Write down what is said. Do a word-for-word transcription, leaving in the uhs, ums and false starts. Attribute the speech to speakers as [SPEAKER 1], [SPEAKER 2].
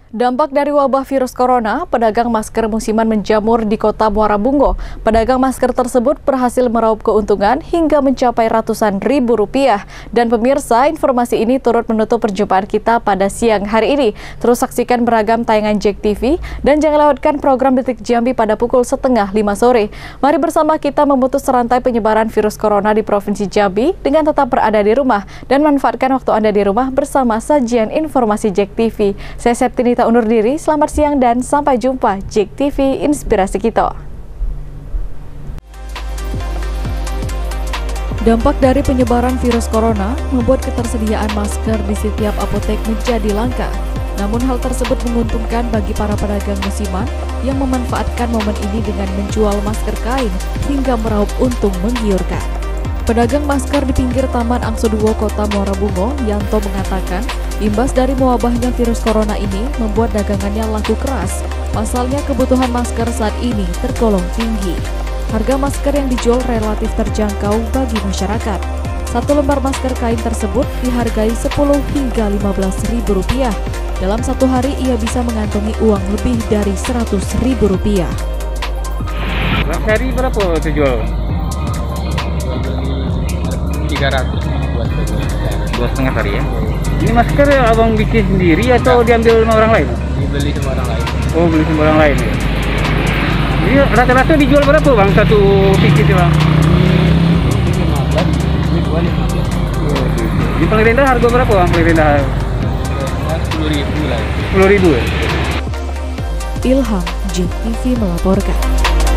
[SPEAKER 1] Dampak dari wabah virus corona, pedagang masker musiman menjamur di kota Muara Bungo. Pedagang masker tersebut berhasil meraup keuntungan hingga mencapai ratusan ribu rupiah. Dan pemirsa, informasi ini turut menutup perjumpaan kita pada siang hari ini. Terus saksikan beragam tayangan Jek T V dan jangan lewatkan program Detik Jambi pada pukul setengah lima sore. Mari bersama kita memutus rantai penyebaran virus corona di Provinsi Jambi dengan tetap berada di rumah dan manfaatkan waktu Anda di rumah bersama sajian informasi Jek T V. Saya Septinita undur diri, selamat siang dan sampai jumpa. Jek T V, inspirasi kita. Dampak dari penyebaran virus corona membuat ketersediaan masker di setiap apotek menjadi langka. Namun hal tersebut menguntungkan bagi para pedagang musiman yang memanfaatkan momen ini dengan menjual masker kain hingga meraup untung menggiurkan. Pedagang masker di pinggir Taman Angsuduwo Kota Muara Bungo, Yanto mengatakan, imbas dari mewabahnya virus corona ini membuat dagangannya laku keras. Pasalnya kebutuhan masker saat ini tergolong tinggi. Harga masker yang dijual relatif terjangkau bagi masyarakat. Satu lembar masker kain tersebut dihargai sepuluh hingga lima belas ribu rupiah. Dalam satu hari ia bisa mengantongi uang lebih dari seratus ribu rupiah.
[SPEAKER 2] Sehari berapa terjual?
[SPEAKER 3] tiga ratus buat
[SPEAKER 2] dua setengah hari ya. Ini masker abang bikin sendiri atau ya, diambil sama orang lain?
[SPEAKER 3] Dibeli sama orang lain.
[SPEAKER 2] Oh, beli sama orang lain ya. Ini rata-rata dijual berapa bang satu pieces ya bang?
[SPEAKER 3] lima belas, ini dua lima belas.
[SPEAKER 2] Oh, di paling rendah harga berapa bang? Paling rendah
[SPEAKER 3] sepuluh ribu lah.
[SPEAKER 2] sepuluh ribu ya.
[SPEAKER 1] Ilham, Jek T V melaporkan.